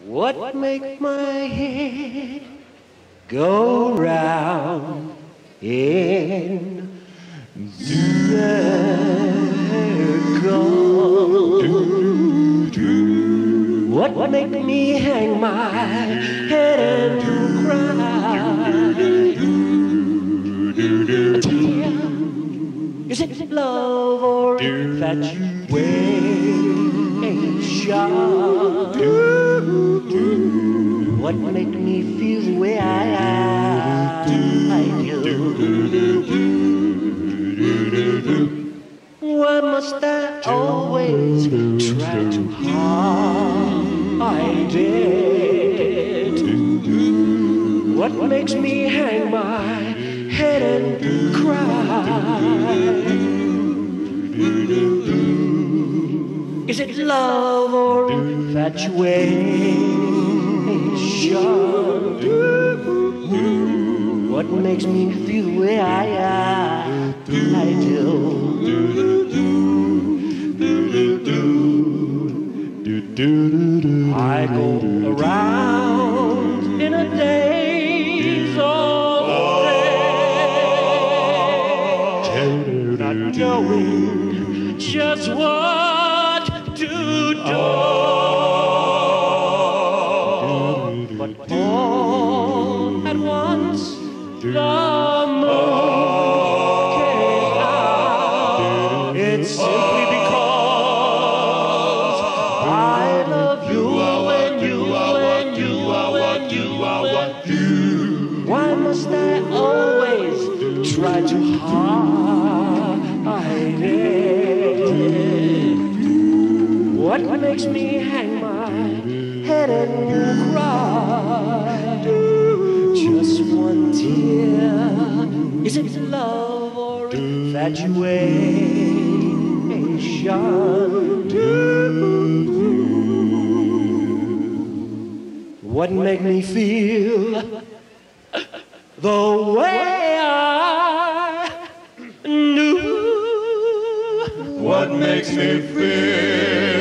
What make my head go round in circles? What make me hang my head and cry? A tear? Is it love or infatuation? What make me feel the way I do? Why must I always try too hard? What makes me hang my head and cry? Is it love or infatuation? What makes me feel the way I do? I go around in a daze all day, not knowing just what to do. But all at once, the moon came out. It's simply because I love you and you and you and you and you. Why must I always try too hard? What makes me hang my head and cry? Just one tear. Is it love or infatuation? What make me feel the way I knew? What makes me feel